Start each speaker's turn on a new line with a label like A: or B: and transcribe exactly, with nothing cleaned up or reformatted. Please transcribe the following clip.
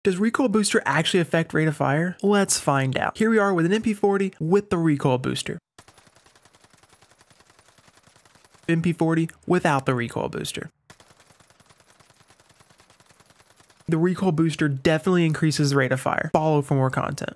A: Does recoil booster actually affect rate of fire? Let's find out. Here we are with an M P forty with the recoil booster. M P forty without the recoil booster. The recoil booster definitely increases the rate of fire. Follow for more content.